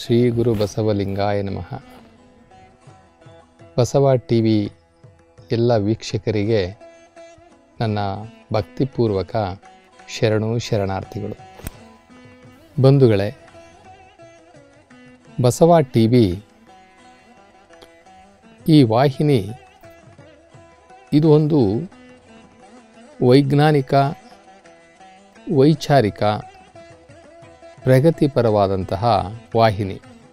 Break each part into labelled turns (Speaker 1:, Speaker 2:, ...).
Speaker 1: ಶ್ರೀ ಗುರು ಬಸವಲಿಂಗಾಯ ನಮಃ. ಬಸವ ಟಿವಿ ಎಲ್ಲ ವೀಕ್ಷಕರಿಗೆ ನನ್ನ ಭಕ್ತಿಪೂರ್ವಕ ಶರಣು ಶರಣಾರ್ಥಿಗಳು. ಬಂಧುಗಳೇ, ಬಸವ ಟಿವಿ ಈ ವಾಹಿನಿ ಇದು ಒಂದು ವೈಜ್ಞಾನಿಕ, ವೈಚಾರಿಕ, ಪ್ರಗತಿಪರವಾದಂತಹ ವಾಹಿನಿ.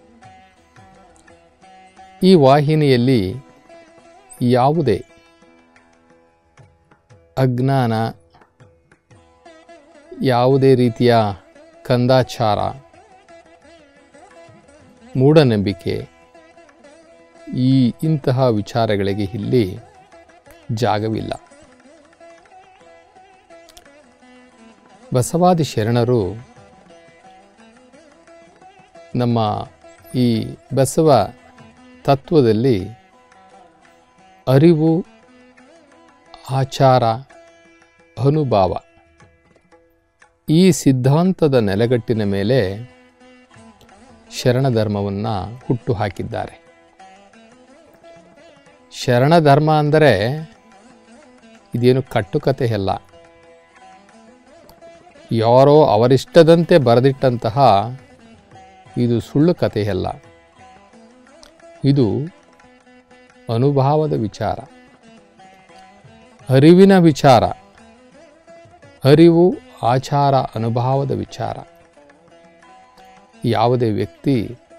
Speaker 1: ಈ ವಾಹಿನಿಯಲ್ಲಿ ಯಾವುದೇ ಅಜ್ಞಾನ, ಯಾವುದೇ ರೀತಿಯ ಕಂದಾಚಾರ, ಮೂಢನಂಬಿಕೆ ಇಂತಹ ವಿಚಾರಗಳಿಗೆ ಇಲ್ಲಿ ಜಾಗವಿಲ್ಲ. ಬಸವಾದಿ ಶರಣರು ನಮ್ಮ ಈ ಬಸವ ತತ್ವದಲ್ಲಿ ಅರಿವು, ಆಚಾರ, ಅನುಭವ ಈ ಸಿದ್ಧಾಂತದ ನೆಲೆಗಟ್ಟಿನ ಮೇಲೆ ಶರಣ ಧರ್ಮವನ್ನು ಹುಟ್ಟುಹಾಕಿದ್ದಾರೆ. ಶರಣ ಧರ್ಮ ಅಂದರೆ ಇದೇನು ಕಟ್ಟುಕತೆ ಅಲ್ಲ, ಯಾರೋ ಅವರಿಷ್ಟದಂತೆ ಬರೆದಿಟ್ಟಂತಹ ಇದು ಸುಳ್ಳು ಕಥೆಯಲ್ಲ. ಇದು ಅನುಭವದ ವಿಚಾರ, ಅರಿವಿನ ವಿಚಾರ, ಅರಿವು, ಆಚಾರ, ಅನುಭವದ ವಿಚಾರ. ಯಾವುದೇ ವ್ಯಕ್ತಿ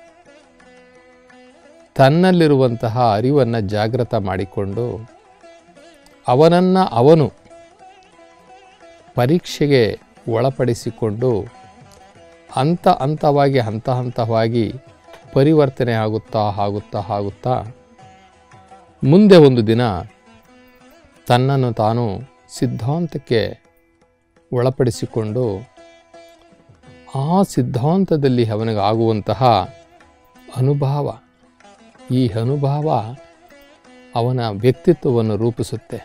Speaker 1: ತನ್ನಲ್ಲಿರುವಂತಹ ಅರಿವನ್ನು ಜಾಗೃತ ಮಾಡಿಕೊಂಡು ಅವನನ್ನು ಅವನು ಪರೀಕ್ಷೆಗೆ ಒಳಪಡಿಸಿಕೊಂಡು ಹಂತ ಹಂತವಾಗಿ ಪರಿವರ್ತನೆ ಆಗುತ್ತಾ ಮುಂದೆ ಒಂದು ದಿನ ತನ್ನನ್ನು ತಾನು ಸಿದ್ಧಾಂತಕ್ಕೆ ಒಳಪಡಿಸಿಕೊಂಡು ಆ ಸಿದ್ಧಾಂತದಲ್ಲಿ ಅವನಿಗಾಗುವಂತಹ ಅನುಭವ, ಈ ಅನುಭವ ಅವನ ವ್ಯಕ್ತಿತ್ವವನ್ನು ರೂಪಿಸುತ್ತೆ.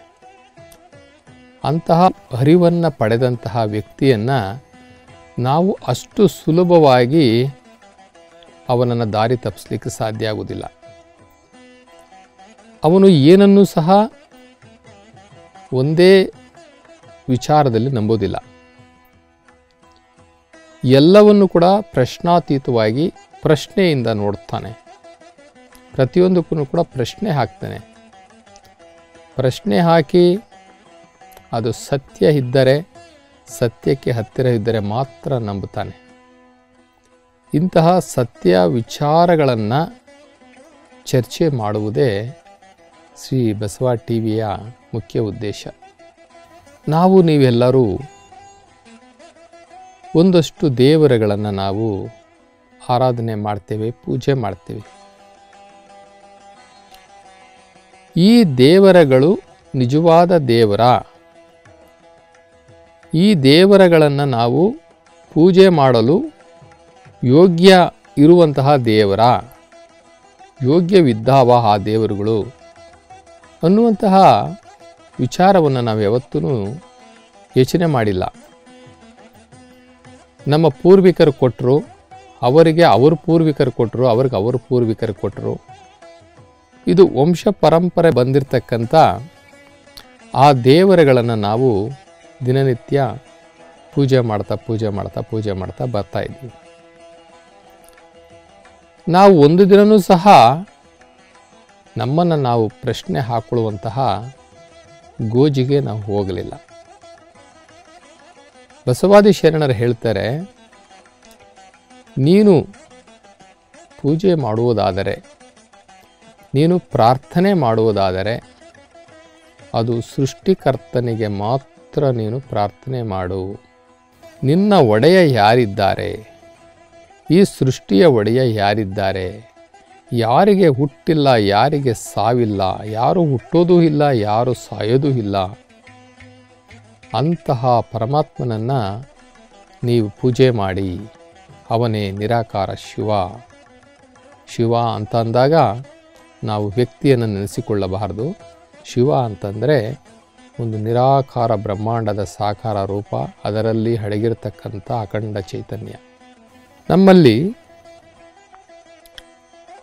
Speaker 1: ಅಂತಹ ಅರಿವನ್ನು ಪಡೆದಂತಹ ವ್ಯಕ್ತಿಯನ್ನು ನಾವು ಅಷ್ಟು ಸುಲಭವಾಗಿ ಅವನನ್ನು ದಾರಿ ತಪ್ಪಿಸಲಿಕ್ಕೆ ಸಾಧ್ಯ ಆಗುವುದಿಲ್ಲ. ಅವನು ಏನನ್ನೂ ಸಹ ಒಂದೇ ವಿಚಾರದಲ್ಲಿ ನಂಬೋದಿಲ್ಲ. ಎಲ್ಲವನ್ನು ಕೂಡ ಪ್ರಶ್ನಾತೀತವಾಗಿ ಪ್ರಶ್ನೆಯಿಂದ ನೋಡ್ತಾನೆ. ಪ್ರತಿಯೊಂದಕ್ಕೂ ಕೂಡ ಪ್ರಶ್ನೆ ಹಾಕ್ತಾನೆ. ಪ್ರಶ್ನೆ ಹಾಕಿ ಅದು ಸತ್ಯ ಇದ್ದರೆ, ಸತ್ಯಕ್ಕೆ ಹತ್ತಿರ ಇದ್ದರೆ ಮಾತ್ರ ನಂಬುತ್ತಾನೆ. ಇಂತಹ ಸತ್ಯ ವಿಚಾರಗಳನ್ನು ಚರ್ಚೆ ಮಾಡುವುದೇ ಶ್ರೀ ಬಸವ ಟಿವಿಯ ಮುಖ್ಯ ಉದ್ದೇಶ. ನೀವೆಲ್ಲರೂ ಒಂದಷ್ಟು ದೇವರುಗಳನ್ನು ನಾವು ಆರಾಧನೆ ಮಾಡ್ತೇವೆ, ಪೂಜೆ ಮಾಡ್ತೇವೆ. ಈ ದೇವರುಗಳು ನಿಜವಾದ ದೇವರ? ಈ ದೇವರುಗಳನ್ನು ನಾವು ಪೂಜೆ ಮಾಡಲು ಯೋಗ್ಯ ಇರುವಂತಹ ದೇವರ? ಯೋಗ್ಯವಿದ್ದಾವ ಆ ದೇವರುಗಳು ಅನ್ನುವಂತಹ ವಿಚಾರವನ್ನು ನಾವು ಯಾವತ್ತೂ ಯೋಚನೆ ಮಾಡಿಲ್ಲ. ನಮ್ಮ ಪೂರ್ವಿಕರು ಕೊಟ್ಟರು, ಅವರಿಗೆ ಅವ್ರ ಪೂರ್ವಿಕರು ಕೊಟ್ಟರು, ಅವ್ರಿಗೆ ಅವ್ರ ಪೂರ್ವಿಕರು ಕೊಟ್ಟರು. ಇದು ವಂಶ ಪರಂಪರೆ ಬಂದಿರತಕ್ಕಂಥ ಆ ದೇವರುಗಳನ್ನು ನಾವು ದಿನನಿತ್ಯ ಪೂಜೆ ಮಾಡ್ತಾ ಬರ್ತಾ ಇದ್ವಿ. ನಾವು ಒಂದು ದಿನವೂ ಸಹ ನಮ್ಮನ್ನು ನಾವು ಪ್ರಶ್ನೆ ಹಾಕೊಳ್ಳುವಂತಹ ಗೋಜಿಗೆ ನಾವು ಹೋಗಲಿಲ್ಲ. ಬಸವಾದಿ ಶರಣರು ಹೇಳ್ತಾರೆ, ನೀನು ಪೂಜೆ ಮಾಡುವುದಾದರೆ, ನೀನು ಪ್ರಾರ್ಥನೆ ಮಾಡುವುದಾದರೆ ಅದು ಸೃಷ್ಟಿಕರ್ತನಿಗೆ ಮಾತ್ರ ನೀನು ಪ್ರಾರ್ಥನೆ ಮಾಡು. ನಿನ್ನ ಒಡೆಯ ಯಾರಿದ್ದಾರೆ? ಈ ಸೃಷ್ಟಿಯ ಒಡೆಯ ಯಾರಿದ್ದಾರೆ? ಯಾರಿಗೆ ಹುಟ್ಟಿಲ್ಲ, ಯಾರಿಗೆ ಸಾವಿಲ್ಲ, ಯಾರು ಹುಟ್ಟೋದೂ ಇಲ್ಲ, ಯಾರು ಸಾಯೋದೂ ಇಲ್ಲ. ಅಂತಹ ಪರಮಾತ್ಮನನ್ನು ನೀವು ಪೂಜೆ ಮಾಡಿ. ಅವನೇ ನಿರಾಕಾರ ಶಿವ ಅಂತ ಅಂದಾಗ ನಾವು ವ್ಯಕ್ತಿಯನ್ನು ನೆನೆಸಿಕೊಳ್ಳಬಾರದು. ಶಿವ ಅಂತಂದರೆ ಒಂದು ನಿರಾಕಾರ ಬ್ರಹ್ಮಾಂಡದ ಸಾಕಾರ ರೂಪ, ಅದರಲ್ಲಿ ಅಡಗಿರತಕ್ಕಂಥ ಅಖಂಡ ಚೈತನ್ಯ. ನಮ್ಮಲ್ಲಿ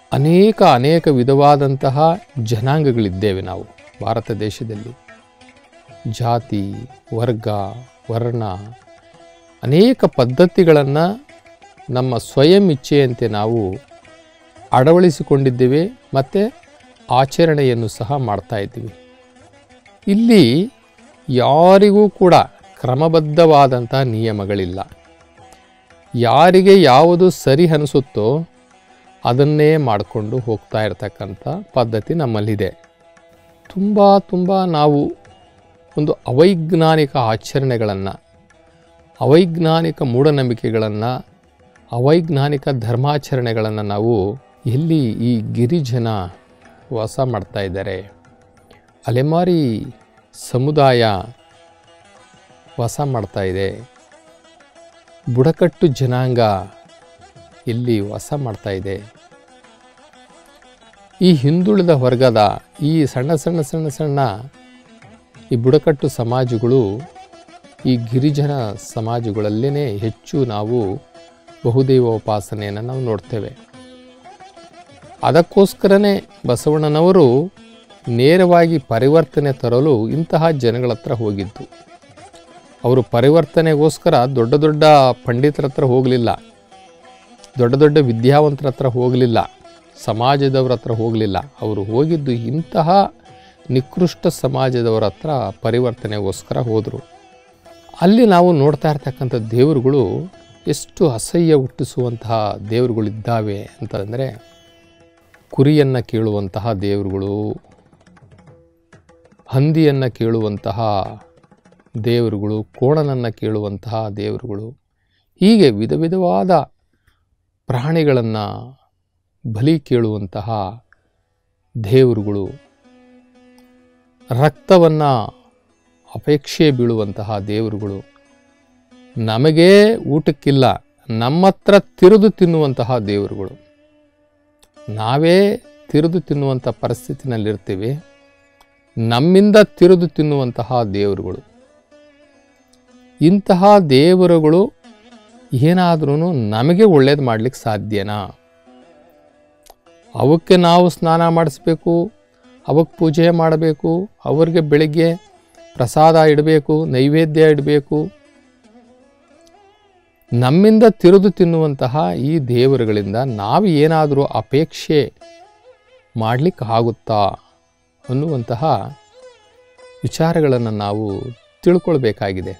Speaker 1: ಅನೇಕ ವಿಧವಾದಂತಹ ಜನಾಂಗಗಳಿದ್ದೇವೆ ನಾವು ಭಾರತ ದೇಶದಲ್ಲಿ. ಜಾತಿ, ವರ್ಗ, ವರ್ಣ, ಅನೇಕ ಪದ್ಧತಿಗಳನ್ನು ನಮ್ಮ ಸ್ವಯಂ ಇಚ್ಛೆಯಂತೆ ನಾವು ಅಳವಡಿಸಿಕೊಂಡಿದ್ದೇವೆ ಮತ್ತು ಆಚರಣೆಯನ್ನು ಸಹ ಮಾಡ್ತಾ ಇದ್ದೀವಿ. ಇಲ್ಲಿ ಯಾರಿಗೂ ಕೂಡ ಕ್ರಮಬದ್ಧವಾದಂಥ ನಿಯಮಗಳಿಲ್ಲ. ಯಾರಿಗೆ ಯಾವುದು ಸರಿ ಅನಿಸುತ್ತೋ ಅದನ್ನೇ ಮಾಡಿಕೊಂಡು ಹೋಗ್ತಾ ಇರತಕ್ಕಂಥ ಪದ್ಧತಿ ನಮ್ಮಲ್ಲಿದೆ. ತುಂಬ ನಾವು ಒಂದು ಅವೈಜ್ಞಾನಿಕ ಆಚರಣೆಗಳನ್ನು, ಅವೈಜ್ಞಾನಿಕ ಮೂಢನಂಬಿಕೆಗಳನ್ನು, ಅವೈಜ್ಞಾನಿಕ ಧರ್ಮಾಚರಣೆಗಳನ್ನು ನಾವು ಎಲ್ಲಿ ಈ ಗಿರಿಜನ ವಾಸ ಮಾಡ್ತಾ ಇದ್ದಾರೆ, ಅಲೆಮಾರಿ ಸಮುದಾಯ ವಾಸ ಮಾಡ್ತಾ ಇದೆ, ಬುಡಕಟ್ಟು ಜನಾಂಗ ಎಲ್ಲಿ ವಾಸ ಮಾಡ್ತಾ ಇದೆ, ಈ ಹಿಂದುಳಿದ ವರ್ಗದ ಈ ಸಣ್ಣ ಈ ಬುಡಕಟ್ಟು ಸಮಾಜಗಳು, ಈ ಗಿರಿಜನ ಸಮಾಜಗಳಲ್ಲೇ ಹೆಚ್ಚು ನಾವು ಬಹುದೈವ ಉಪಾಸನೆಯನ್ನು ನಾವು ನೋಡ್ತೇವೆ. ಅದಕ್ಕೋಸ್ಕರನೇ ಬಸವಣ್ಣನವರು ನೇರವಾಗಿ ಪರಿವರ್ತನೆ ತರಲು ಇಂತಹ ಜನಗಳ ಹತ್ರ ಹೋಗಿದ್ದು. ಅವರು ಪರಿವರ್ತನೆಗೋಸ್ಕರ ದೊಡ್ಡ ಪಂಡಿತರ ಹತ್ರ ಹೋಗಲಿಲ್ಲ, ದೊಡ್ಡ ವಿದ್ಯಾವಂತರ ಹತ್ರ ಹೋಗಲಿಲ್ಲ, ಸಮಾಜದವರ ಹತ್ರ ಹೋಗಲಿಲ್ಲ. ಅವರು ಹೋಗಿದ್ದು ಇಂತಹ ನಿಕೃಷ್ಟ ಸಮಾಜದವರ ಹತ್ರ ಪರಿವರ್ತನೆಗೋಸ್ಕರ ಹೋದರು. ಅಲ್ಲಿ ನಾವು ನೋಡ್ತಾ ಇರ್ತಕ್ಕಂಥ ದೇವರುಗಳು ಎಷ್ಟು ಅಸಹ್ಯ ಹುಟ್ಟಿಸುವಂತಹ ದೇವರುಗಳಿದ್ದಾವೆ ಅಂತಂದರೆ, ಕುರಿಯನ್ನು ಕೇಳುವಂತಹ ದೇವರುಗಳು, ಹಂದಿಯನ್ನು ಕೇಳುವಂತಹ ದೇವರುಗಳು, ಕೋಣನನ್ನು ಕೇಳುವಂತಹ ದೇವರುಗಳು, ಹೀಗೆ ವಿಧವಾದ ಪ್ರಾಣಿಗಳನ್ನು ಬಲಿ ಕೇಳುವಂತಹ ದೇವರುಗಳು, ರಕ್ತವನ್ನು ಅಪೇಕ್ಷೆ ಬೀಳುವಂತಹ ದೇವರುಗಳು, ನಮಗೇ ಊಟಕ್ಕಿಲ್ಲ ನಮ್ಮ ಹತ್ರ ತಿರುದು ತಿನ್ನುವಂತಹ ದೇವರುಗಳು, ನಾವೇ ತಿರುದು ತಿನ್ನುವಂಥ ಪರಿಸ್ಥಿತಿನಲ್ಲಿರ್ತೀವಿ, ನಮ್ಮಿಂದ ತಿರುದು ತಿನ್ನುವಂತಹ ದೇವರುಗಳು. ಇಂತಹ ದೇವರುಗಳು ಏನಾದ್ರೂ ನಮಗೆ ಒಳ್ಳೇದು ಮಾಡಲಿಕ್ಕೆ ಸಾಧ್ಯನಾ? ಅವಕ್ಕೆ ನಾವು ಸ್ನಾನ ಮಾಡಿಸ್ಬೇಕು, ಅವಕ್ಕೆ ಪೂಜೆ ಮಾಡಬೇಕು, ಅವ್ರಿಗೆ ಬೆಳಿಗ್ಗೆ ಪ್ರಸಾದ ಇಡಬೇಕು, ನೈವೇದ್ಯ ಇಡಬೇಕು. ನಮ್ಮಿಂದ ತಿರುದು ತಿನ್ನುವಂತಹ ಈ ದೇವರುಗಳಿಂದ ನಾವು ಏನಾದರೂ ಅಪೇಕ್ಷೆ ಮಾಡಲಿಕ್ಕೆ ಆಗುತ್ತಾ ಅನ್ನುವಂತಹ ವಿಚಾರಗಳನ್ನು ನಾವು ತಿಳ್ಕೊಳ್ಬೇಕಾಗಿದೆ.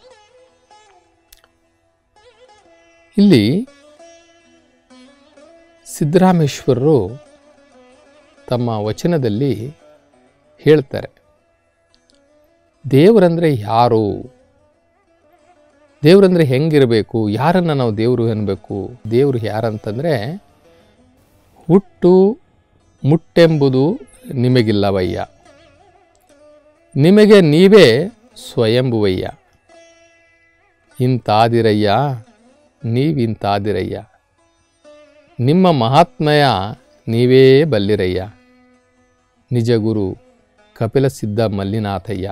Speaker 1: ಇಲ್ಲಿ ಸಿದ್ದರಾಮೇಶ್ವರರು ತಮ್ಮ ವಚನದಲ್ಲಿ ಹೇಳ್ತಾರೆ, ದೇವರಂದರೆ ಯಾರು, ದೇವರಂದರೆ ಹೆಂಗಿರಬೇಕು, ಯಾರನ್ನು ನಾವು ದೇವರು ಅನ್ನಬೇಕು. ದೇವರು ಯಾರಂತಂದರೆ, ಹುಟ್ಟು ಮುಟ್ಟೆಂಬುದು ನಿಮಗಿಲ್ಲವಯ್ಯ, ನಿಮಗೆ ನೀವೇ ಸ್ವಯಂಭುವಯ್ಯ, ಇಂತಾದಿರಯ್ಯ ನೀವಿಂತಾದಿರಯ್ಯ, ನಿಮ್ಮ ಮಹಾತ್ಮಯ ನೀವೇ ಬಲ್ಲಿರಯ್ಯ, ನಿಜ ಗುರು ಕಪಿಲಸಿದ್ಧ ಮಲ್ಲಿನಾಥಯ್ಯ.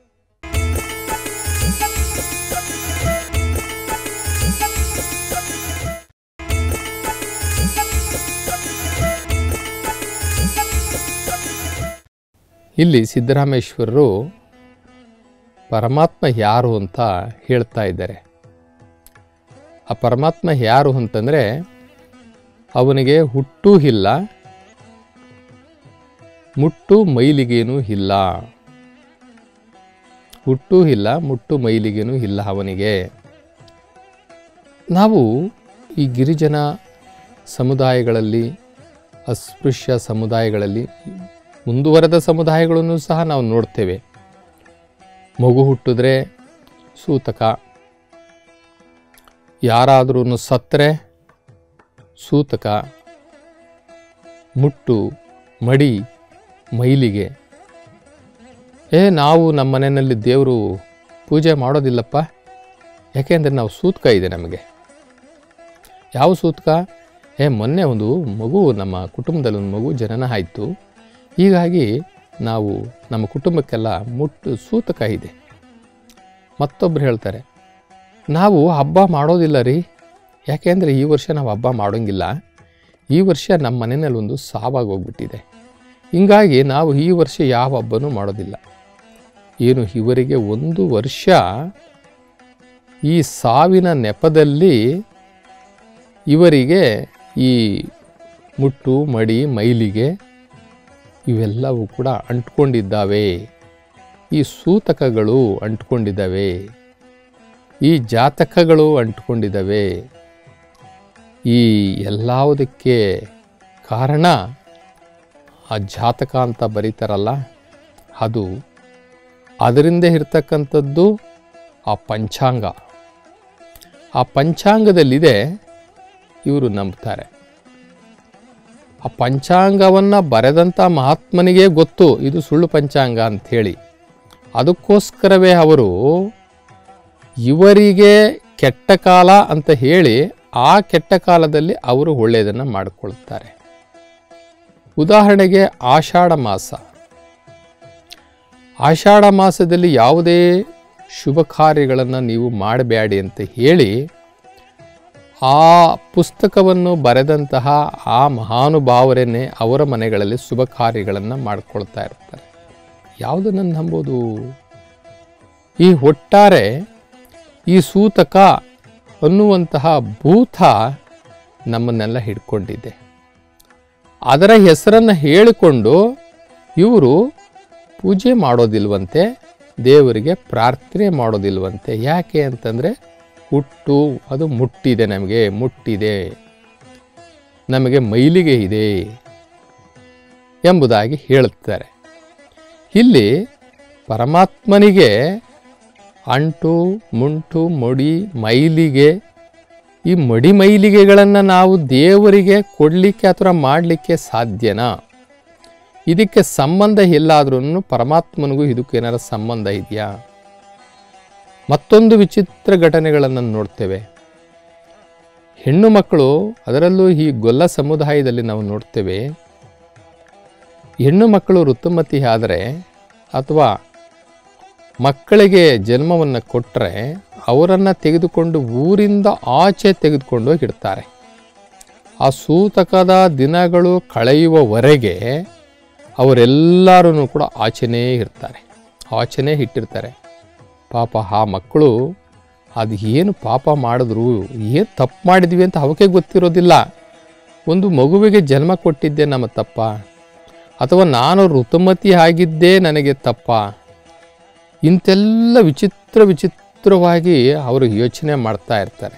Speaker 1: ಇಲ್ಲಿ ಸಿದ್ದರಾಮೇಶ್ವರರು ಪರಮಾತ್ಮ ಯಾರು ಅಂತ ಹೇಳ್ತಾ ಇದ್ದಾರೆ. ಆ ಪರಮಾತ್ಮ ಯಾರು ಅಂತಂದರೆ, ಅವನಿಗೆ ಹುಟ್ಟೂ ಇಲ್ಲ, ಮುಟ್ಟು ಮೈಲಿಗೇನೂ ಇಲ್ಲ, ಹುಟ್ಟೂ ಇಲ್ಲ, ಮುಟ್ಟು ಮೈಲಿಗೇನೂ ಇಲ್ಲ ಅವನಿಗೆ. ನಾವು ಈ ಗಿರಿಜನ ಸಮುದಾಯಗಳಲ್ಲಿ, ಅಸ್ಪೃಶ್ಯ ಸಮುದಾಯಗಳಲ್ಲಿ, ಮುಂದುವರೆದ ಸಮುದಾಯಗಳನ್ನು ಸಹ ನಾವು ನೋಡ್ತೇವೆ. ಮಗು ಹುಟ್ಟಿದ್ರೆ ಸೂತಕ, ಯಾರಾದ್ರೂ ಸತ್ತರೆ ಸೂತಕ, ಮುಟ್ಟು, ಮಡಿ, ಮೈಲಿಗೆ. ನಾವು ನಮ್ಮ ಮನೆಯಲ್ಲಿ ದೇವರು ಪೂಜೆ ಮಾಡೋದಿಲ್ಲಪ್ಪ, ಯಾಕೆಂದರೆ ನಾವು ಸೂತಕ ಇದೆ ನಮಗೆ. ಯಾವ ಸೂತಕ? ಮೊನ್ನೆ ಒಂದು ಮಗು, ನಮ್ಮ ಕುಟುಂಬದಲ್ಲಿ ಒಂದು ಮಗು ಜನನ ಆಯಿತು, ಹೀಗಾಗಿ ನಾವು ನಮ್ಮ ಕುಟುಂಬಕ್ಕೆಲ್ಲ ಮುಟ್ಟು ಸೂತಕ ಇದೆ. ಮತ್ತೊಬ್ಬರು ಹೇಳ್ತಾರೆ, ನಾವು ಹಬ್ಬ ಮಾಡೋದಿಲ್ಲ ರೀ, ಯಾಕೆಂದರೆ ಈ ವರ್ಷ ನಾವು ಹಬ್ಬ ಮಾಡೋಂಗಿಲ್ಲ, ಈ ವರ್ಷ ನಮ್ಮ ಮನೆಯಲ್ಲಿ ಒಂದು ಸಾವಾಗಿ ಹೋಗ್ಬಿಟ್ಟಿದೆ, ಹೀಗಾಗಿ ನಾವು ಈ ವರ್ಷ ಯಾವ ಹಬ್ಬನೂ ಮಾಡೋದಿಲ್ಲ. ಏನು ಇವರಿಗೆ 1 ವರ್ಷ ಈ ಸಾವಿನ ನೆಪದಲ್ಲಿ ಇವರಿಗೆ ಈ ಮುಟ್ಟು ಮಡಿ ಮೈಲಿಗೆ ಇವೆಲ್ಲವೂ ಕೂಡ ಅಂಟ್ಕೊಂಡಿದ್ದಾವೆ, ಈ ಸೂತಕಗಳು ಅಂಟ್ಕೊಂಡಿದ್ದಾವೆ, ಈ ಜಾತಕಗಳು ಅಂಟ್ಕೊಂಡಿದ್ದಾವೆ. ಈ ಎಲ್ಲದಕ್ಕೆ ಕಾರಣ ಆ ಜಾತಕ ಅಂತ ಬರೀತಾರಲ್ಲ ಅದು, ಅದರಿಂದ ಇರ್ತಕ್ಕಂಥದ್ದು ಆ ಪಂಚಾಂಗ. ಆ ಪಂಚಾಂಗದಲ್ಲಿದೆ, ಇವರು ನಂಬ್ತಾರೆ. ಆ ಪಂಚಾಂಗವನ್ನು ಬರೆದಂಥ ಮಹಾತ್ಮನಿಗೆ ಗೊತ್ತು ಇದು ಸುಳ್ಳು ಪಂಚಾಂಗ ಅಂಥೇಳಿ. ಅದಕ್ಕೋಸ್ಕರವೇ ಅವರು ಇವರಿಗೆ ಕೆಟ್ಟ ಕಾಲ ಅಂತ ಹೇಳಿ ಆ ಕೆಟ್ಟ ಕಾಲದಲ್ಲಿ ಅವರು ಒಳ್ಳೆಯದನ್ನು ಮಾಡಿಕೊಳ್ತಾರೆ. ಉದಾಹರಣೆಗೆ ಆಷಾಢ ಮಾಸ. ಆಷಾಢ ಮಾಸದಲ್ಲಿ ಯಾವುದೇ ಶುಭ ಕಾರ್ಯಗಳನ್ನು ನೀವು ಮಾಡಬೇಡಿ ಅಂತ ಹೇಳಿ ಆ ಪುಸ್ತಕವನ್ನು ಬರೆದಂತಹ ಆ ಮಹಾನುಭಾವರನ್ನೇ ಅವರ ಮನೆಗಳಲ್ಲಿ ಶುಭ ಕಾರ್ಯಗಳನ್ನು ಮಾಡಿಕೊಳ್ತಾ ಇರ್ತಾರೆ. ಯಾವುದನ್ನು ನಂಬೋದು? ಈ ಒಟ್ಟಾರೆ ಈ ಸೂತಕ ಅನ್ನುವಂತಹ ಭೂತ ನಮ್ಮನ್ನೆಲ್ಲ ಹಿಡ್ಕೊಂಡಿದೆ. ಅದರ ಹೆಸರನ್ನು ಹೇಳಿಕೊಂಡು ಇವರು ಪೂಜೆ ಮಾಡೋದಿಲ್ವಂತೆ, ದೇವರಿಗೆ ಪ್ರಾರ್ಥನೆ ಮಾಡೋದಿಲ್ವಂತೆ. ಯಾಕೆ ಅಂತಂದರೆ ಹುಟ್ಟು ಅದು ಮುಟ್ಟಿದೆ, ನಮಗೆ ಮುಟ್ಟಿದೆ, ನಮಗೆ ಮೈಲಿಗೆ ಇದೆ ಎಂಬುದಾಗಿ ಹೇಳುತ್ತಾರೆ. ಇಲ್ಲಿ ಪರಮಾತ್ಮನಿಗೆ ಅಂಟು ಮುಂಟು ಮೊಡಿ ಮೈಲಿಗೆ, ಈ ಮಡಿ ಮೈಲಿಗೆಗಳನ್ನು ನಾವು ದೇವರಿಗೆ ಕೊಡಲಿಕ್ಕೆ ಅಥವಾ ಮಾಡಲಿಕ್ಕೆ ಸಾಧ್ಯನಾ? ಇದಕ್ಕೆ ಸಂಬಂಧ ಇಲ್ಲಾದ್ರೂ ಪರಮಾತ್ಮನಿಗೂ ಇದಕ್ಕೂ ಏನಾರ ಸಂಬಂಧ ಇದೆಯಾ? ಮತ್ತೊಂದು ವಿಚಿತ್ರ ಘಟನೆಗಳನ್ನು ನೋಡ್ತೇವೆ. ಹೆಣ್ಣು ಮಕ್ಕಳು, ಅದರಲ್ಲೂ ಈ ಗೊಲ್ಲ ಸಮುದಾಯದಲ್ಲಿ ನಾವು ನೋಡ್ತೇವೆ, ಹೆಣ್ಣು ಮಕ್ಕಳು ಋತುಮತಿ ಆದರೆ ಅಥವಾ ಮಕ್ಕಳಿಗೆ ಜನ್ಮವನ್ನು ಕೊಟ್ಟರೆ ಅವರನ್ನು ತೆಗೆದುಕೊಂಡು ಊರಿಂದ ಆಚೆ ತೆಗೆದುಕೊಂಡು ಹೋಗಿಡ್ತಾರೆ. ಆ ಸೂತಕದ ದಿನಗಳು ಕಳೆಯುವವರೆಗೆ ಅವರೆಲ್ಲರೂ ಕೂಡ ಆಚೆನೇ ಇರ್ತಾರೆ, ಆಚೆನೇ ಇಟ್ಟಿರ್ತಾರೆ. ಪಾಪ ಆ ಮಕ್ಕಳು ಅದು ಏನು ಪಾಪ ಮಾಡಿದ್ರು, ಏನು ತಪ್ಪು ಮಾಡಿದ್ವಿ ಅಂತ ಅವಕ್ಕೆ ಗೊತ್ತಿರೋದಿಲ್ಲ. ಒಂದು ಮಗುವಿಗೆ ಜನ್ಮ ಕೊಟ್ಟಿದ್ದೆ ನಮ್ಮ ತಪ್ಪ, ಅಥವಾ ನಾನು ಋತುಮತಿ ಆಗಿದ್ದೇ ನನಗೆ ತಪ್ಪ, ಇಂತೆಲ್ಲ ವಿಚಿತ್ರವಾಗಿ ಅವರು ಯೋಚನೆ ಮಾಡ್ತಾ ಇರ್ತಾರೆ.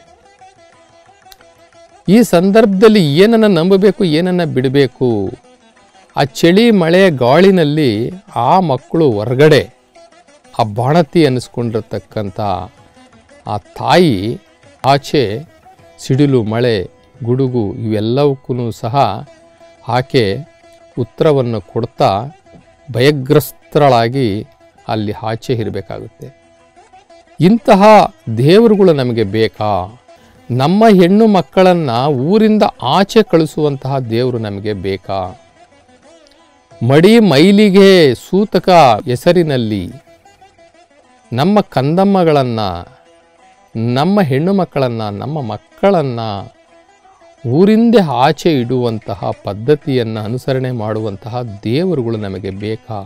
Speaker 1: ಈ ಸಂದರ್ಭದಲ್ಲಿ ಏನನ್ನು ನಂಬಬೇಕು, ಏನನ್ನು ಬಿಡಬೇಕು? ಆ ಚಳಿ ಮಳೆ ಗಾಳಿನಲ್ಲಿ ಆ ಮಕ್ಕಳು ಹೊರಗಡೆ ಆ ಬಾಣತಿ ಅನ್ನಿಸ್ಕೊಂಡಿರ್ತಕ್ಕಂಥ ಆ ತಾಯಿ ಆಚೆ ಸಿಡಿಲು ಮಳೆ ಗುಡುಗು ಇವೆಲ್ಲವಕ್ಕೂ ಸಹ ಆಕೆ ಉತ್ತರವನ್ನು ಕೊಡ್ತಾ ಭಯಗ್ರಸ್ತರಾಗಿ ಅಲ್ಲಿ ಆಚೆ ಇರಬೇಕಾಗುತ್ತೆ. ಇಂತಹ ದೇವರುಗಳು ನಮಗೆ ಬೇಕಾ? ನಮ್ಮ ಹೆಣ್ಣು ಮಕ್ಕಳನ್ನು ಊರಿಂದ ಆಚೆ ಕಳಿಸುವಂತಹ ದೇವರು ನಮಗೆ ಬೇಕಾ? ಮಡಿ ಮೈಲಿಗೆ ಸೂತಕ ಹೆಸರಿನಲ್ಲಿ ನಮ್ಮ ಕಂದಮ್ಮಗಳನ್ನು, ನಮ್ಮ ಹೆಣ್ಣು ಮಕ್ಕಳನ್ನು, ನಮ್ಮ ಮಕ್ಕಳನ್ನು ಊರಿಂದ ಆಚೆ ಇಡುವಂತಹ ಪದ್ಧತಿಯನ್ನು ಅನುಸರಣೆ ಮಾಡುವಂತಹ ದೇವರುಗಳು ನಮಗೆ ಬೇಕಾ?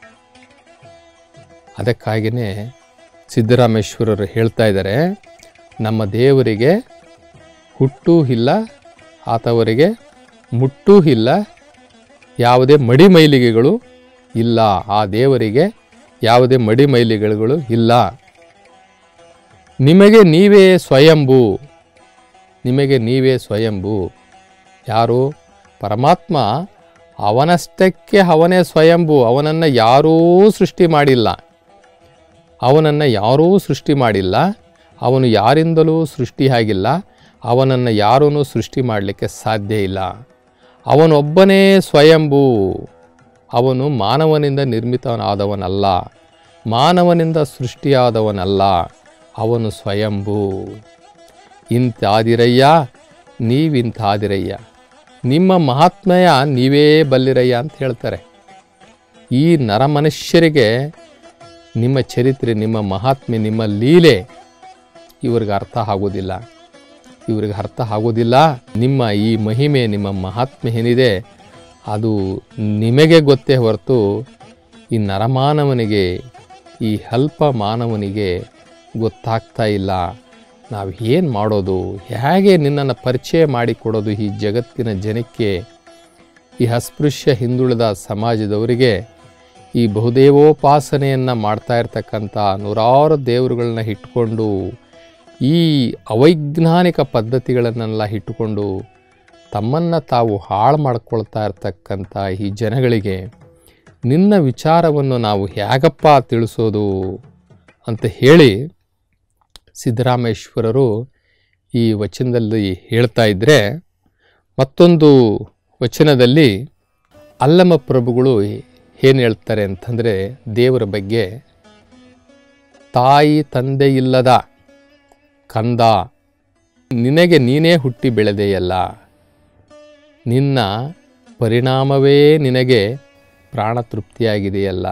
Speaker 1: ಅದಕ್ಕಾಗಿಯೇ ಸಿದ್ದರಾಮೇಶ್ವರರು ಹೇಳ್ತಾ ಇದ್ದಾರೆ, ನಮ್ಮ ದೇವರಿಗೆ ಹುಟ್ಟೂ ಇಲ್ಲ, ಆತವರಿಗೆ ಮುಟ್ಟೂ ಇಲ್ಲ, ಯಾವುದೇ ಮಡಿ ಮೈಲಿಗೆಗಳು ಇಲ್ಲ. ಆ ದೇವರಿಗೆ ಯಾವುದೇ ಮಡಿ ಮೈಲಿಗೆಗಳು ಇಲ್ಲ. ನಿಮಗೆ ನೀವೇ ಸ್ವಯಂಭೂ, ನಿಮಗೆ ನೀವೇ ಸ್ವಯಂಭೂ. ಯಾರು? ಪರಮಾತ್ಮ ಅವನಷ್ಟಕ್ಕೆ ಅವನೇ ಸ್ವಯಂಭೂ. ಅವನನ್ನು ಯಾರೂ ಸೃಷ್ಟಿ ಮಾಡಿಲ್ಲ, ಅವನನ್ನು ಯಾರೂ ಸೃಷ್ಟಿ ಮಾಡಿಲ್ಲ, ಅವನು ಯಾರಿಂದಲೂ ಸೃಷ್ಟಿಯಾಗಿಲ್ಲ, ಅವನನ್ನು ಯಾರೂ ಸೃಷ್ಟಿ ಮಾಡಲಿಕ್ಕೆ ಸಾಧ್ಯ ಇಲ್ಲ. ಅವನೊಬ್ಬನೇ ಸ್ವಯಂಭೂ. ಅವನು ಮಾನವನಿಂದ ನಿರ್ಮಿತನಾದವನಲ್ಲ, ಮಾನವನಿಂದ ಸೃಷ್ಟಿಯಾದವನಲ್ಲ, ಅವನು ಸ್ವಯಂಭೂ. ಇಂತಾದಿರಯ್ಯ, ನೀವಿಂತಾದಿರಯ್ಯ, ನಿಮ್ಮ ಮಹಾತ್ಮೆಯ ನೀವೇ ಬಲ್ಲಿರಯ್ಯ ಅಂತ ಹೇಳ್ತಾರೆ. ಈ ನರಮನುಷ್ಯರಿಗೆ ನಿಮ್ಮ ಚರಿತ್ರೆ, ನಿಮ್ಮ ಮಹಾತ್ಮೆ, ನಿಮ್ಮ ಲೀಲೆ ಇವ್ರಿಗೆ ಅರ್ಥ ಆಗೋದಿಲ್ಲ. ಇವರಿಗೆ ಅರ್ಥ ಆಗೋದಿಲ್ಲ. ನಿಮ್ಮ ಈ ಮಹಿಮೆ, ನಿಮ್ಮ ಮಹಾತ್ಮೆ ಏನಿದೆ ಅದು ನಿಮಗೆ ಗೊತ್ತೇ ಹೊರತು ಈ ನರಮಾನವನಿಗೆ, ಈ ಅಲ್ಪ ಮಾನವನಿಗೆ ಗೊತ್ತಾಗ್ತಾ ಇಲ್ಲ. ನಾವು ಏನು ಮಾಡೋದು, ಹೇಗೆ ನಿನ್ನನ್ನು ಪರಿಚಯ ಮಾಡಿಕೊಡೋದು ಈ ಜಗತ್ತಿನ ಜನಕ್ಕೆ, ಈ ಅಸ್ಪೃಶ್ಯ ಹಿಂದುಳಿದ ಸಮಾಜದವರಿಗೆ. ಈ ಬಹುದೇವೋಪಾಸನೆಯನ್ನು ಮಾಡ್ತಾ ಇರ್ತಕ್ಕಂಥ ನೂರಾರು ದೇವರುಗಳನ್ನ ಇಟ್ಕೊಂಡು, ಈ ಅವೈಜ್ಞಾನಿಕ ಪದ್ಧತಿಗಳನ್ನೆಲ್ಲ ಇಟ್ಟುಕೊಂಡು ತಮ್ಮನ್ನು ತಾವು ಹಾಳು ಮಾಡ್ಕೊಳ್ತಾ ಇರ್ತಕ್ಕಂಥ ಈ ಜನಗಳಿಗೆ ನಿನ್ನ ವಿಚಾರವನ್ನು ನಾವು ಹೇಗಪ್ಪ ತಿಳಿಸೋದು ಅಂತ ಹೇಳಿ ಸಿದ್ದರಾಮೇಶ್ವರರು ಈ ವಚನದಲ್ಲಿ ಹೇಳ್ತಾ ಇದ್ದರೆ, ಮತ್ತೊಂದು ವಚನದಲ್ಲಿ ಅಲ್ಲಮ ಪ್ರಭುಗಳು ಏನು ಹೇಳ್ತಾರೆ ಅಂತಂದರೆ ದೇವರ ಬಗ್ಗೆ, ತಾಯಿ ತಂದೆ ಇಲ್ಲದ ಕಂದ, ನಿನಗೆ ನೀನೇ ಹುಟ್ಟಿ ಬೆಳೆದೆಯಲ್ಲ, ನಿನ್ನ ಪರಿಣಾಮವೇ ನಿನಗೆ ಪ್ರಾಣ ತೃಪ್ತಿಯಾಗಿದೆಯಲ್ಲ.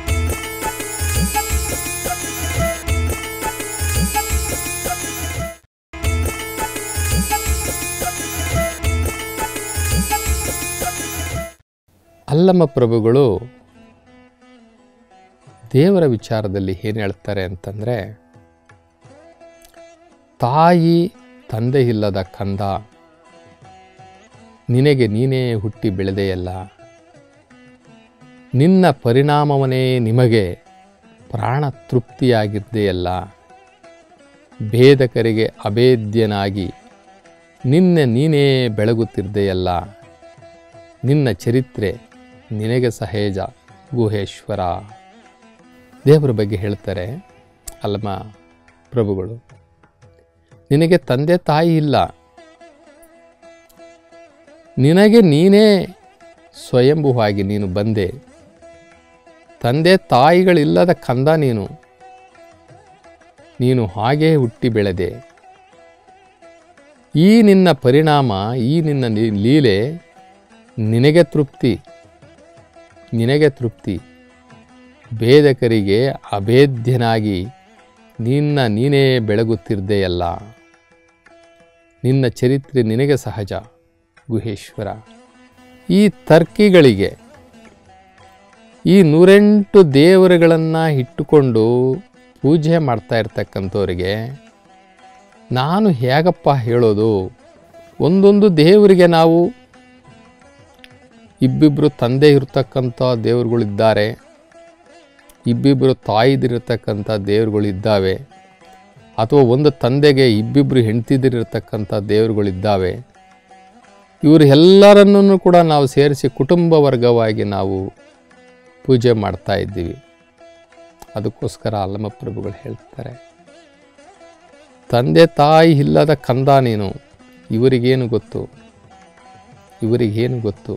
Speaker 1: ಅಲ್ಲಮ ಪ್ರಭುಗಳು ದೇವರ ವಿಚಾರದಲ್ಲಿ ಏನು ಹೇಳ್ತಾರೆ ಅಂತಂದರೆ, ತಾಯಿ ತಂದೆ ಇಲ್ಲದ ಕಂದ, ನಿನಗೆ ನೀನೇ ಹುಟ್ಟಿ ಬೆಳೆದೆಯಲ್ಲ, ನಿನ್ನ ಪರಿಣಾಮವನೇ ನಿಮಗೆ ಪ್ರಾಣ ತೃಪ್ತಿಯಾಗಿದ್ದೆಯಲ್ಲ, ಭೇದಕರಿಗೆ ಅಭೇದ್ಯನಾಗಿ ನಿನ್ನೆ ನೀನೇ ಬೆಳಗುತ್ತಿದ್ದೆಯಲ್ಲ, ನಿನ್ನ ಚರಿತ್ರೆ ನಿನಗೆ ಸಹಜ ಗುಹೇಶ್ವರ. ದೇವರ ಬಗ್ಗೆ ಹೇಳ್ತಾರೆ ಅಲ್ಲಮ ಪ್ರಭುಗಳು. ನಿನಗೆ ತಂದೆ ತಾಯಿ ಇಲ್ಲ, ನಿನಗೆ ನೀನೇ ಸ್ವಯಂಭುವಾಗಿ ನೀನು ಬಂದೆ, ತಂದೆ ತಾಯಿಗಳಿಲ್ಲದ ಕಂದ ನೀನು ಹಾಗೇ ಹುಟ್ಟಿ ಬೆಳೆದೆ. ಈ ನಿನ್ನ ಪರಿಣಾಮ, ಈ ನಿನ್ನ ಲೀಲೆ ನಿನಗೆ ತೃಪ್ತಿ, ನಿನಗೆ ತೃಪ್ತಿ. ಭೇದಕರಿಗೆ ಅಭೇದ್ಯನಾಗಿ ನಿನ್ನ ನೀನೇ ಬೆಳಗುತ್ತಿರ್ದೆಯಲ್ಲ, ನಿನ್ನ ಚರಿತ್ರೆ ನಿನಗೆ ಸಹಜ ಗುಹೇಶ್ವರ. ಈ ತರ್ಕಿಗಳಿಗೆ, ಈ 108 ದೇವರುಗಳನ್ನು ಇಟ್ಟುಕೊಂಡು ಪೂಜೆ ಮಾಡ್ತಾ ಇರ್ತಕ್ಕಂಥವ್ರಿಗೆ ನಾನು ಹೇಗಪ್ಪ ಹೇಳೋದು? ಒಂದೊಂದು ದೇವರಿಗೆ ನಾವು ಇಬ್ಬಿಬ್ಬರು ತಂದೆ ಇರ್ತಕ್ಕಂಥ ದೇವರುಗಳಿದ್ದಾರೆ, ಇಬ್ಬಿಬ್ಬರು ತಾಯಿದಿರತಕ್ಕಂಥ ದೇವರುಗಳಿದ್ದಾವೆ, ಅಥವಾ ಒಂದು ತಂದೆಗೆ ಇಬ್ಬಿಬ್ಬರು ಹೆಂಡತಿದಿರತಕ್ಕಂಥ ದೇವರುಗಳಿದ್ದಾವೆ. ಇವರು ಎಲ್ಲರನ್ನೂ ಕೂಡ ನಾವು ಸೇರಿಸಿ ಕುಟುಂಬ ವರ್ಗವಾಗಿ ನಾವು ಪೂಜೆ ಮಾಡ್ತಾ ಇದ್ದೀವಿ. ಅದಕ್ಕೋಸ್ಕರ ಅಲ್ಲಮ ಪ್ರಭುಗಳು ಹೇಳ್ತಾರೆ, ತಂದೆ ತಾಯಿ ಇಲ್ಲದ ಕಂದ ನೀನು, ಇವರಿಗೇನು ಗೊತ್ತು, ಇವರಿಗೇನು ಗೊತ್ತು?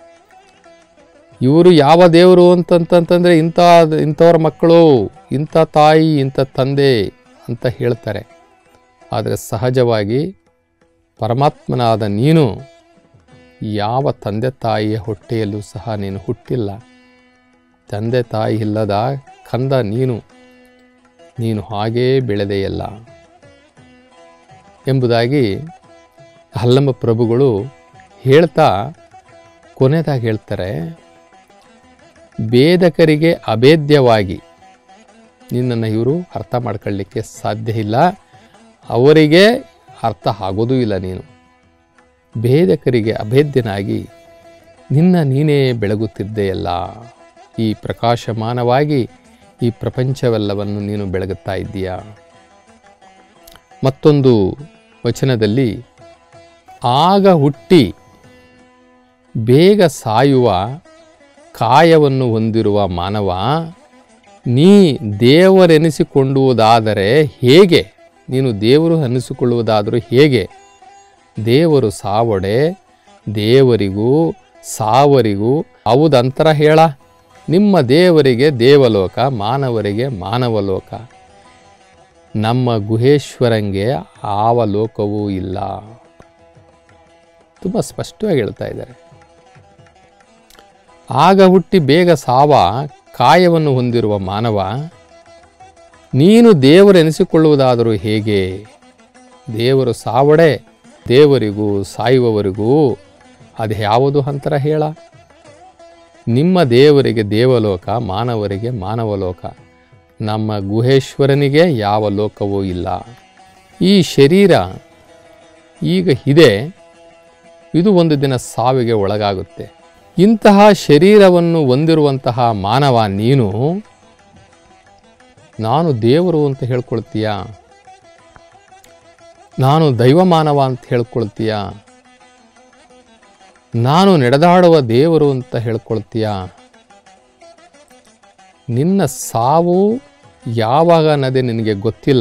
Speaker 1: ಇವರು ಯಾವ ದೇವರು ಅಂತಂತಂದರೆ ಇಂಥವ್ರ ಮಕ್ಕಳು, ಇಂಥ ತಾಯಿ, ಇಂಥ ತಂದೆ ಅಂತ ಹೇಳ್ತಾರೆ. ಆದರೆ ಸಹಜವಾಗಿ ಪರಮಾತ್ಮನಾದ ನೀನು ಯಾವ ತಂದೆ ತಾಯಿಯ ಹೊಟ್ಟೆಯಲ್ಲೂ ಸಹ ನೀನು ಹುಟ್ಟಿಲ್ಲ. ತಂದೆ ತಾಯಿ ಇಲ್ಲದ ಕಂದ ನೀನು ಹಾಗೇ ಬೆಳೆದೆಯಲ್ಲ ಎಂಬುದಾಗಿ ಅಲ್ಲಮ ಪ್ರಭುಗಳು ಹೇಳ್ತಾ ಕೊನೆದಾಗಿ ಹೇಳ್ತಾರೆ, ಭೇದಕರಿಗೆ ಅಭೇದ್ಯವಾಗಿ ನಿನ್ನನ್ನು ಇವರು ಅರ್ಥ ಮಾಡ್ಕೊಳ್ಳಿಕ್ಕೆ ಸಾಧ್ಯ ಇಲ್ಲ, ಅವರಿಗೆ ಅರ್ಥ ಆಗೋದೂ ಇಲ್ಲ. ನೀನು ಭೇದಕರಿಗೆ ಅಭೇದ್ಯನಾಗಿ ನಿನ್ನ ನೀನೇ ಬೆಳಗುತ್ತಿದ್ದೆಯಲ್ಲ, ಈ ಪ್ರಕಾಶಮಾನವಾಗಿ ಈ ಪ್ರಪಂಚವೆಲ್ಲವನ್ನು ನೀನು ಬೆಳಗುತ್ತಾ ಇದ್ದೀಯಾ. ಮತ್ತೊಂದು ವಚನದಲ್ಲಿ, ಆಗ ಹುಟ್ಟಿ ಬೇಗ ಸಾಯುವ ಕಾಯವನ್ನು ಹೊಂದಿರುವ ಮಾನವ, ನೀ ದೇವರೆನಿಸಿಕೊಳ್ಳುವುದಾದರೆ ಹೇಗೆ? ನೀನು ದೇವರು ಅನ್ನಿಸಿಕೊಳ್ಳುವುದಾದರೂ ಹೇಗೆ? ದೇವರು ಸಾವೊಡೆ, ದೇವರಿಗೂ ಸಾವರಿಗೂ ಹೌದಂತರ ಹೇಳ. ನಿಮ್ಮ ದೇವರಿಗೆ ದೇವಲೋಕ, ಮಾನವರಿಗೆ ಮಾನವಲೋಕ. ನಮ್ಮ ಗುಹೇಶ್ವರಂಗೆ ಆವ ಲೋಕವೂ ಇಲ್ಲ. ತುಂಬ ಸ್ಪಷ್ಟವಾಗಿ ಹೇಳ್ತಾ ಇದ್ದಾರೆ. ಆಗ ಹುಟ್ಟಿ ಬೇಗ ಸಾವ ಕಾಯವನ್ನು ಹೊಂದಿರುವ ಮಾನವ, ನೀನು ದೇವರೆನಿಸಿಕೊಳ್ಳುವುದಾದರೂ ಹೇಗೆ? ದೇವರು ಸಾವಡೆ, ದೇವರಿಗೂ ಸಾಯುವವರಿಗೂ ಅದು ಯಾವುದು ಅಂತರ ಹೇಳ? ನಿಮ್ಮ ದೇವರಿಗೆ ದೇವಲೋಕ, ಮಾನವರಿಗೆ ಮಾನವಲೋಕ. ನಮ್ಮ ಗುಹೇಶ್ವರನಿಗೆ ಯಾವ ಲೋಕವೂ ಇಲ್ಲ. ಈ ಶರೀರ ಈಗ ಇದೆ, ಇದು ಒಂದು ದಿನ ಸಾವಿಗೆ ಒಳಗಾಗುತ್ತೆ. ಇಂತಹ ಶರೀರವನ್ನು ಹೊಂದಿರುವಂತಹ ಮಾನವ ನೀನು ನಾನು ದೇವರು ಅಂತ ಹೇಳ್ಕೊಳ್ತೀಯ, ನಾನು ದೈವ ಮಾನವ ಅಂತ ಹೇಳ್ಕೊಳ್ತೀಯ, ನಾನು ನಡೆದಾಡುವ ದೇವರು ಅಂತ ಹೇಳ್ಕೊಳ್ತೀಯ. ನಿನ್ನ ಸಾವು ಯಾವಾಗ ಅನ್ನೋದೇ ನಿನಗೆ ಗೊತ್ತಿಲ್ಲ.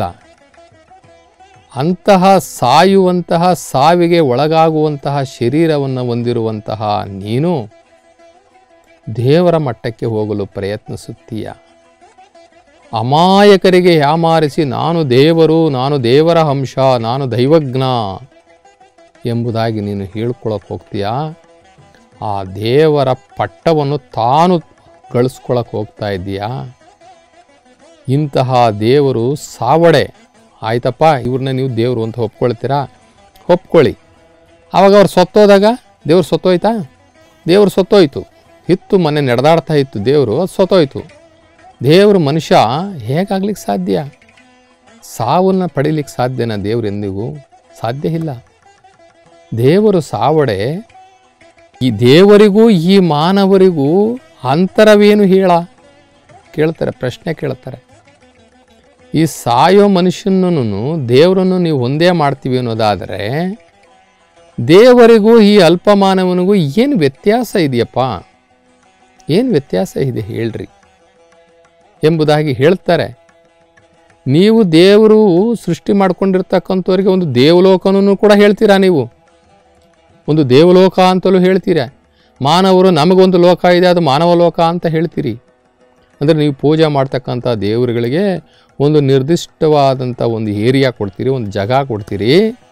Speaker 1: ಅಂತಹ ಸಾಯುವಂತಹ, ಸಾವಿಗೆ ಒಳಗಾಗುವಂತಹ ಶರೀರವನ್ನು ಹೊಂದಿರುವಂತಹ ನೀನು ದೇವರ ಮಟ್ಟಕ್ಕೆ ಹೋಗಲು ಪ್ರಯತ್ನಿಸುತ್ತೀಯ. ಅಮಾಯಕರಿಗೆ ಯಾಮಾರಿಸಿ ನಾನು ದೇವರು, ನಾನು ದೇವರ ಅಂಶ, ನಾನು ದೈವಜ್ಞ ಎಂಬುದಾಗಿ ನೀನು ಹೇಳ್ಕೊಳಕ್ಕೆ ಹೋಗ್ತೀಯ. ಆ ದೇವರ ಪಟ್ಟವನ್ನು ತಾನು ಗಳಿಸ್ಕೊಳಕ್ಕೆ ಹೋಗ್ತಾ ಇದ್ದೀಯಾ. ಇಂತಹ ದೇವರು ಸಾವಡೆ. ಆಯ್ತಪ್ಪ, ಇವ್ರನ್ನ ನೀವು ದೇವರು ಅಂತ ಒಪ್ಕೊಳ್ತೀರಾ? ಒಪ್ಕೊಳ್ಳಿ. ಆವಾಗ ಅವ್ರು ಸತ್ತೋದಾಗ ದೇವ್ರು ಸತ್ತೋಯ್ತಾ? ದೇವರು ಸತ್ತೋಯ್ತು. ಇತ್ತು, ಮನೆ ನಡೆದಾಡ್ತಾ ಇತ್ತು ದೇವರು, ಅದು ಸತ್ತೋಯ್ತು. ದೇವರು ಮನುಷ್ಯ ಹೇಗಾಗ್ಲಿಕ್ಕೆ ಸಾಧ್ಯ? ಸಾವನ್ನು ಪಡೀಲಿಕ್ಕೆ ಸಾಧ್ಯನಾ? ದೇವರು ಎಂದಿಗೂ ಸಾಧ್ಯ ಇಲ್ಲ. ದೇವರು ಸಾವಡೆ. ಈ ದೇವರಿಗೂ ಈ ಮಾನವರಿಗೂ ಅಂತರವೇನು ಹೇಳ? ಕೇಳ್ತಾರೆ, ಪ್ರಶ್ನೆ ಕೇಳ್ತಾರೆ. ಈ ಸಾಯೋ ಮನುಷ್ಯನನ್ನು ದೇವರನ್ನು ನೀವು ಒಂದೇ ಮಾಡ್ತೀವಿ ಅನ್ನೋದಾದರೆ ದೇವರಿಗೂ ಈ ಅಲ್ಪ ಮಾನವನಿಗೂ ಏನು ವ್ಯತ್ಯಾಸ ಇದೆಯಪ್ಪ? ಏನು ವ್ಯತ್ಯಾಸ ಇದೆ ಹೇಳ್ರಿ ಎಂಬುದಾಗಿ ಹೇಳ್ತಾರೆ. ನೀವು ದೇವರು ಸೃಷ್ಟಿ ಮಾಡ್ಕೊಂಡಿರ್ತಕ್ಕಂಥವ್ರಿಗೆ ಒಂದು ದೇವಲೋಕನೂ ಕೂಡ ಹೇಳ್ತೀರಾ. ನೀವು ಒಂದು ದೇವಲೋಕ ಅಂತಲೂ ಹೇಳ್ತೀರಾ. ಮಾನವರು ನಮಗೊಂದು ಲೋಕ ಇದೆ, ಅದು ಮಾನವ ಲೋಕ ಅಂತ ಹೇಳ್ತೀರಿ. ಅಂದರೆ ನೀವು ಪೂಜೆ ಮಾಡ್ತಕ್ಕಂಥ ದೇವರುಗಳಿಗೆ ಒಂದು ನಿರ್ದಿಷ್ಟವಾದಂಥ ಒಂದು ಏರಿಯಾ ಕೊಡ್ತೀರಿ, ಒಂದು ಜಾಗ ಕೊಡ್ತೀರಿ.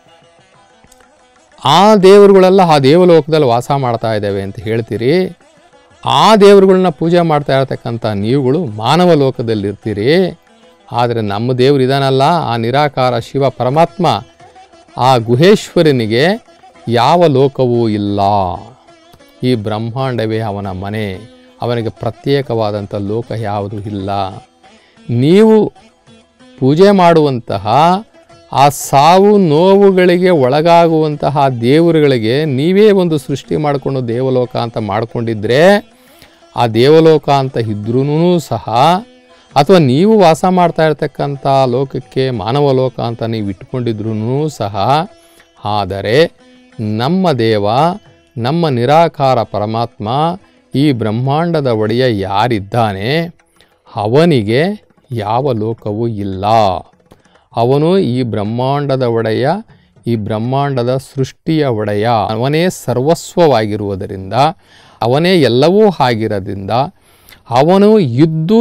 Speaker 1: ಆ ದೇವರುಗಳೆಲ್ಲ ಆ ದೇವಲೋಕದಲ್ಲಿ ವಾಸ ಮಾಡ್ತಾ ಇದ್ದಾವೆ ಅಂತ ಹೇಳ್ತೀರಿ. ಆ ದೇವರುಗಳನ್ನ ಪೂಜೆ ಮಾಡ್ತಾ ಇರತಕ್ಕಂಥ ನೀವುಗಳು ಮಾನವ ಲೋಕದಲ್ಲಿರ್ತೀರಿ. ಆದರೆ ನಮ್ಮ ದೇವರು ಇದಾನಲ್ಲ, ಆ ನಿರಾಕಾರ ಶಿವ ಪರಮಾತ್ಮ, ಆ ಗುಹೇಶ್ವರನಿಗೆ ಯಾವ ಲೋಕವೂ ಇಲ್ಲ. ಈ ಬ್ರಹ್ಮಾಂಡವೇ ಅವನ ಮನೆ. ಅವನಿಗೆ ಪ್ರತ್ಯೇಕವಾದಂಥ ಲೋಕ ಯಾವುದೂ ಇಲ್ಲ. ನೀವು ಪೂಜೆ ಮಾಡುವಂತಹ ಆ ಸಾವು ನೋವುಗಳಿಗೆ ಒಳಗಾಗುವಂತಹ ದೇವರುಗಳಿಗೆ ನೀವೇ ಒಂದು ಸೃಷ್ಟಿ ಮಾಡಿಕೊಂಡು ದೇವಲೋಕ ಅಂತ ಮಾಡಿಕೊಂಡಿದ್ರೆ, ಆ ದೇವಲೋಕ ಅಂತ ಇದ್ರೂ ಸಹ, ಅಥವಾ ನೀವು ವಾಸ ಮಾಡ್ತಾ ಇರ್ತಕ್ಕಂಥ ಲೋಕಕ್ಕೆ ಮಾನವ ಲೋಕ ಅಂತ ನೀವು ಇಟ್ಕೊಂಡಿದ್ರೂ ಸಹ, ಆದರೆ ನಮ್ಮ ದೇವ, ನಮ್ಮ ನಿರಾಕಾರ ಪರಮಾತ್ಮ, ಈ ಬ್ರಹ್ಮಾಂಡದ ಒಡೆಯ ಯಾರಿದ್ದಾನೆ ಅವನಿಗೆ ಯಾವ ಲೋಕವೂ ಇಲ್ಲ. ಅವನು ಈ ಬ್ರಹ್ಮಾಂಡದ ಒಡೆಯ, ಈ ಬ್ರಹ್ಮಾಂಡದ ಸೃಷ್ಟಿಯ ಒಡೆಯ. ಅವನೇ ಸರ್ವಸ್ವವಾಗಿರುವುದರಿಂದ, ಅವನೇ ಎಲ್ಲವೂ ಆಗಿರೋದ್ರಿಂದ, ಅವನು ಇದ್ದು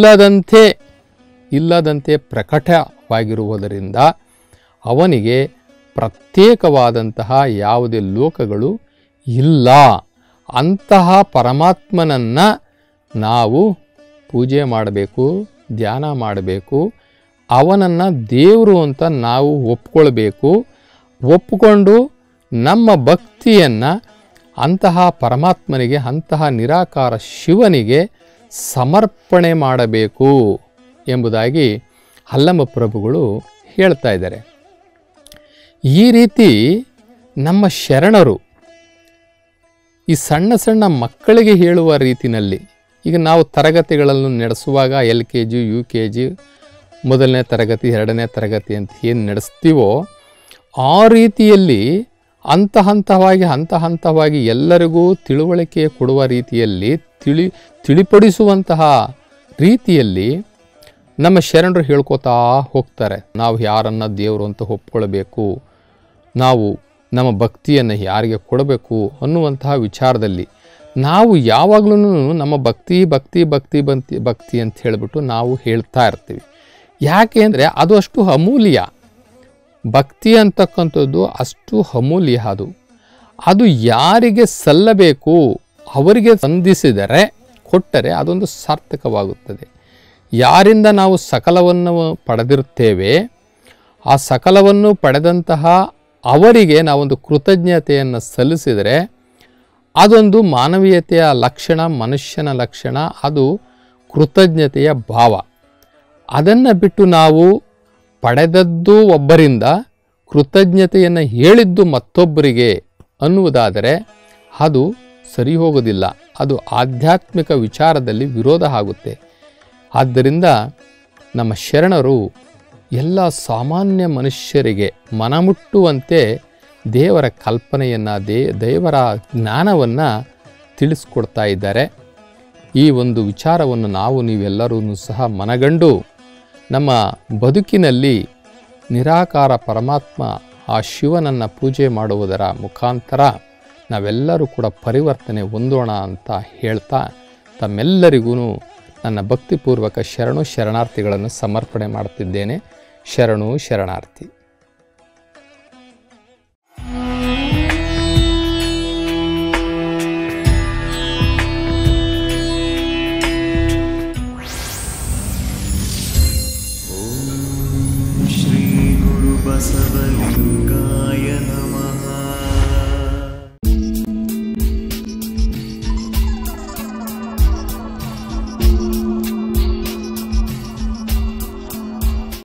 Speaker 1: ಇಲ್ಲದಂತೆ ಪ್ರಕಟವಾಗಿರುವುದರಿಂದ ಅವನಿಗೆ ಪ್ರತ್ಯೇಕವಾದಂತಹ ಯಾವುದೇ ಲೋಕಗಳು ಇಲ್ಲ. ಅಂತಹ ಪರಮಾತ್ಮನನ್ನು ನಾವು ಪೂಜೆ ಮಾಡಬೇಕು, ಧ್ಯಾನ ಮಾಡಬೇಕು. ಅವನನ್ನು ದೇವರು ಅಂತ ನಾವು ಒಪ್ಕೊಳ್ಬೇಕು. ಒಪ್ಪಿಕೊಂಡು ನಮ್ಮ ಭಕ್ತಿಯನ್ನು ಅಂತಹ ಪರಮಾತ್ಮನಿಗೆ, ಅಂತಹ ನಿರಾಕಾರ ಶಿವನಿಗೆ ಸಮರ್ಪಣೆ ಮಾಡಬೇಕು ಎಂಬುದಾಗಿ ಅಲ್ಲಮ ಪ್ರಭುಗಳು ಹೇಳ್ತಾ ಇದ್ದಾರೆ. ಈ ರೀತಿ ನಮ್ಮ ಶರಣರು ಈ ಸಣ್ಣ ಸಣ್ಣ ಮಕ್ಕಳಿಗೆ ಹೇಳುವ ರೀತಿಯಲ್ಲಿ, ಈಗ ನಾವು ತರಗತಿಗಳನ್ನು ನಡೆಸುವಾಗ LKG, UKG, ಮೊದಲನೇ ತರಗತಿ, ಎರಡನೇ ತರಗತಿ ಅಂತ ಏನು ನಡೆಸ್ತೀವೋ ಆ ರೀತಿಯಲ್ಲಿ ಹಂತ ಹಂತವಾಗಿ ಎಲ್ಲರಿಗೂ ತಿಳುವಳಿಕೆ ಕೊಡುವ ರೀತಿಯಲ್ಲಿ, ತಿಳಿಪಡಿಸುವಂತಹ ರೀತಿಯಲ್ಲಿ ನಮ್ಮ ಶರಣರು ಹೇಳ್ಕೊತಾ ಹೋಗ್ತಾರೆ. ನಾವು ಯಾರನ್ನ ದೇವರು ಅಂತ ಒಪ್ಕೊಳ್ಬೇಕು, ನಾವು ನಮ್ಮ ಭಕ್ತಿಯನ್ನು ಯಾರಿಗೆ ಕೊಡಬೇಕು ಅನ್ನುವಂತಹ ವಿಚಾರದಲ್ಲಿ ನಾವು ಯಾವಾಗಲೂ ನಮ್ಮ ಭಕ್ತಿ ಅಂತ ಹೇಳಿಬಿಟ್ಟು ನಾವು ಹೇಳ್ತಾ ಇರ್ತೀವಿ. ಯಾಕೆ ಅಂದರೆ ಅದು ಅಷ್ಟು ಅಮೂಲ್ಯ. ಭಕ್ತಿ ಅಂತಕ್ಕಂಥದ್ದು ಅಷ್ಟು ಅಮೂಲ್ಯ. ಅದು ಯಾರಿಗೆ ಸಲ್ಲಬೇಕು ಅವರಿಗೆ ಸಂಧಿಸಿದರೆ, ಕೊಟ್ಟರೆ ಅದೊಂದು ಸಾರ್ಥಕವಾಗುತ್ತದೆ. ಯಾರಿಂದ ನಾವು ಸಕಲವನ್ನು ಪಡೆದಿರುತ್ತೇವೆ, ಆ ಸಕಲವನ್ನು ಪಡೆದಂತಹ ಅವರಿಗೆ ನಾವೊಂದು ಕೃತಜ್ಞತೆಯನ್ನು ಸಲ್ಲಿಸಿದರೆ ಅದೊಂದು ಮಾನವೀಯತೆಯ ಲಕ್ಷಣ, ಮನುಷ್ಯನ ಲಕ್ಷಣ, ಅದು ಕೃತಜ್ಞತೆಯ ಭಾವ. ಅದನ್ನು ಬಿಟ್ಟು ನಾವು ಪಡೆದದ್ದು ಒಬ್ಬರಿಂದ, ಕೃತಜ್ಞತೆಯನ್ನು ಹೇಳಿದ್ದು ಮತ್ತೊಬ್ಬರಿಗೆ ಅನ್ನುವುದಾದರೆ ಅದು ಸರಿ ಹೋಗೋದಿಲ್ಲ. ಅದು ಆಧ್ಯಾತ್ಮಿಕ ವಿಚಾರದಲ್ಲಿ ವಿರೋಧ ಆಗುತ್ತೆ. ಆದ್ದರಿಂದ ನಮ್ಮ ಶರಣರು ಎಲ್ಲ ಸಾಮಾನ್ಯ ಮನುಷ್ಯರಿಗೆ ಮನಮುಟ್ಟುವಂತೆ ದೇವರ ಕಲ್ಪನೆಯನ್ನು, ದೇವರ ಜ್ಞಾನವನ್ನು ತಿಳಿಸ್ಕೊಡ್ತಾ ಇದ್ದಾರೆ. ಈ ಒಂದು ವಿಚಾರವನ್ನು ನೀವೆಲ್ಲರೂ ಸಹ ಮನಗಂಡು ನಮ್ಮ ಬದುಕಿನಲ್ಲಿ ನಿರಾಕಾರ ಪರಮಾತ್ಮ ಆ ಶಿವನನ್ನು ಪೂಜೆ ಮಾಡುವುದರ ಮುಖಾಂತರ ನಾವೆಲ್ಲರೂ ಕೂಡ ಪರಿವರ್ತನೆ ಹೊಂದೋಣ ಅಂತ ಹೇಳ್ತಾ ತಮ್ಮೆಲ್ಲರಿಗೂ ನನ್ನ ಭಕ್ತಿಪೂರ್ವಕ ಶರಣಾರ್ಥಿಗಳನ್ನು ಸಮರ್ಪಣೆ ಮಾಡುತ್ತಿದ್ದೇನೆ. ಶರಣು ಶರಣಾರ್ಥಿ.